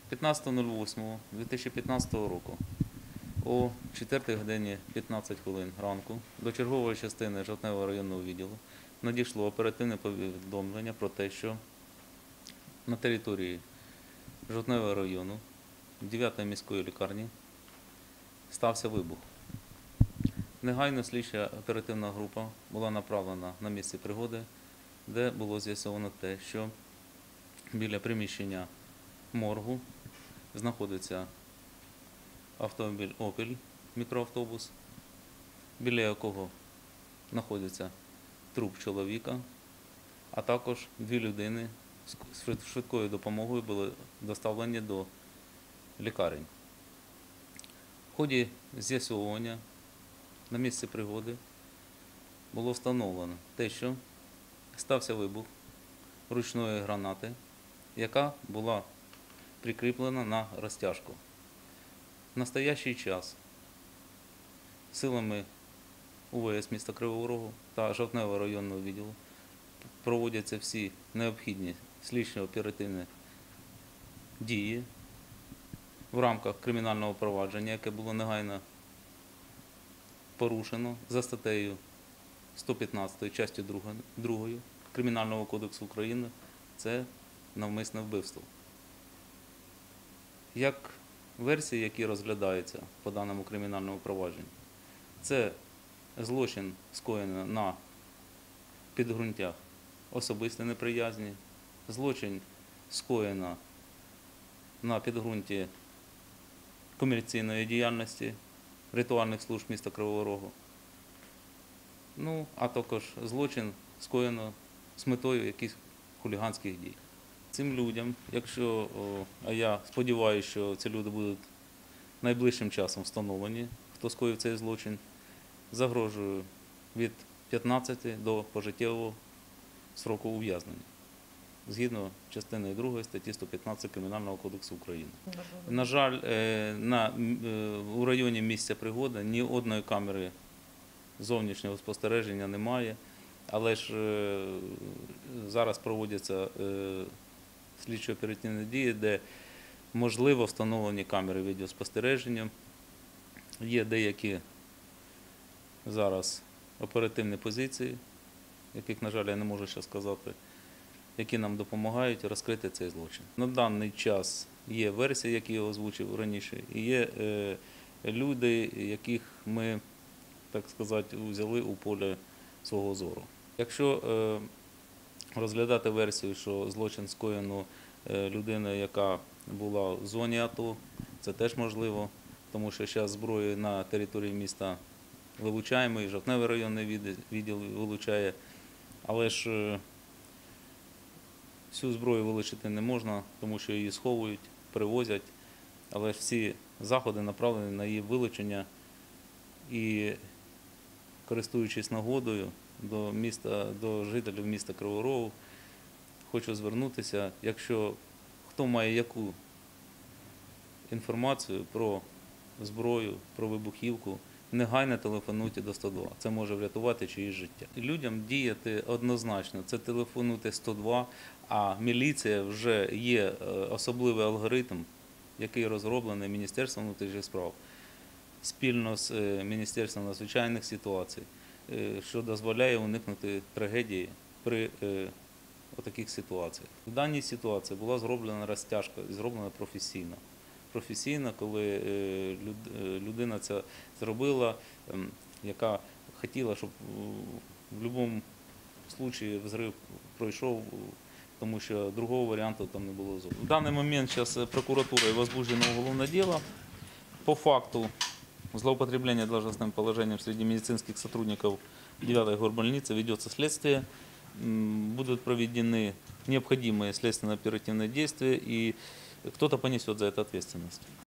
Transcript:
15.08.2015 року о 4 годині 15 хвилин ранку до чергової частини Жовтневого районного відділу надійшло оперативне повідомлення про те, що на території Жовтневого району 9-ї міської лікарні стався вибух. Негайно слідча оперативна група була направлена на місце пригоди, де було з'ясовано те, що біля приміщення моргу знаходиться автомобіль «Опель», мікроавтобус, біля якого знаходиться труп чоловіка, а також дві людини з швидкою допомогою були доставлені до лікарень. В ході з'ясовування на місці пригоди було встановлено те, що стався вибух ручної гранати, яка була прикріплена на розтяжку. В настоящий час силами УВС міста Кривого Рогу та Жовтневого районного відділу проводяться всі необхідні слідчо-оперативні дії в рамках кримінального провадження, яке було негайно порушено за статтею 115 частю 2 Кримінального кодексу України – це навмисне вбивство. Як версії, які розглядаються по даному кримінальному провадженню, це злочин скоєно на підґрунтях особистої неприязні, злочин скоєно на підґрунті комерційної діяльності ритуальних служб міста Кривого Рогу, а також злочин скоєно з метою якихось хуліганських дій. Цим людям, а я сподіваюся, що ці люди будуть найближчим часом встановлені, хто скоїв цей злочин, загрожує від 15 до пожиттєвого строку ув'язнення, згідно частини 2 статті 115 Кримінального кодексу України. На жаль, у районі місця пригоди ні одної камери зовнішнього спостереження немає, але ж зараз проводяться слідчо-оперативні дії, де можливо встановлені камери відеоспостереження. Є деякі зараз оперативні позиції, яких, на жаль, я не можу ще сказати, які нам допомагають розкрити цей злочин. На даний час є версії, які я озвучив раніше, і є люди, яких ми, так сказати, взяли у поле свого зору. Якщо розглядати версію, що злочин скоєно людиною, яка була в зоні АТО, це теж можливо, тому що зараз зброю на території міста вилучаємо, і Жовтневий районний відділ вилучає, але ж всю зброю вилучити не можна, тому що її сховують, привозять, але ж всі заходи направлені на її вилучення і, користуючись нагодою, до жителів міста Кривого Рогу хочу звернутися, якщо хто має яку інформацію про зброю, про вибухівку, негайно телефонуйте до 102. Це може врятувати чиєсь життя. Людям діяти однозначно, це телефонуйте 102, а міліція вже є особливий алгоритм, який розроблений Міністерством внутрішніх справ спільно з Міністерством надзвичайних ситуацій, що дозволяє уникнути трагедії при таких ситуаціях. В даній ситуації була зроблена розтяжка, зроблена професійно. Професійно, коли людина це зробила, яка хотіла, щоб в будь-якому випадку взрив пройшов, тому що другого варіанту там не було зовсім. В даний момент зараз прокуратурою возбуждено уголовне дело по факту злоупотребления должностным положением среди медицинских сотрудников 9-й горбольницы ведется следствие, будут проведены необходимые следственно-оперативные действия, и кто-то понесет за это ответственность.